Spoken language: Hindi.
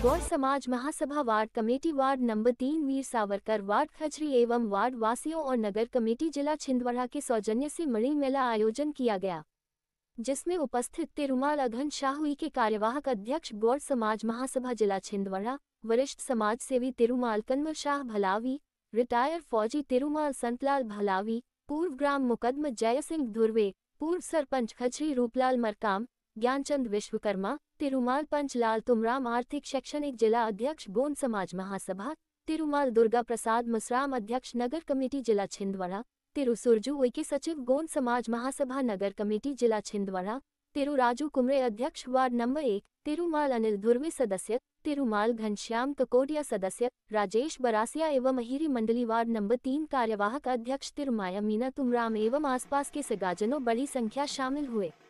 गौर समाज महासभा ward committee ward number 3 Veer Savarkar ward Khajri एवं वार्ड वासियों और नगर कमेटी जिला छिंदवाड़ा के सौजन्य से मणि मेला आयोजन किया गया, जिसमें उपस्थित तिरुमाल अघन शाहुई के कार्यवाहक अध्यक्ष गौर समाज महासभा जिला छिंदवाड़ा, वरिष्ठ समाज सेवी तिरुमाल कन्वर शाह भलावी, रिटायर फौजी तिरुमाल संतलाल भलावी, पूर्व ग्राम मुकदम जय सिंह धुर्वे, पूर्व सरपंच खजरी रूपलाल मरकाम, ज्ञानचंद विश्वकर्मा, तिरुमाल पंचलाल तुमराम, आर्थिक शैक्षणिक जिला अध्यक्ष गोंड समाज महासभा, तिरुमाल दुर्गा प्रसाद मुसराम, अध्यक्ष नगर कमेटी जिला छिंदवाड़ा, तिरु सुरजू उइके सचिव गोंड समाज महासभा नगर कमेटी जिला छिंदवाड़ा, तिरु राजू कुमरे अध्यक्ष वार्ड नंबर 1, तिरुमाल अनिल धुर्वे सदस्य, तिरुमाल घनश्याम ककोडिया सदस्य, राजेश बरासिया एवं अहिरी मंडली वार्ड नंबर 3 कार्यवाहक अध्यक्ष तिरुमाया मीना तुमराम एवं आसपास के सगाजनों बड़ी संख्या शामिल हुए।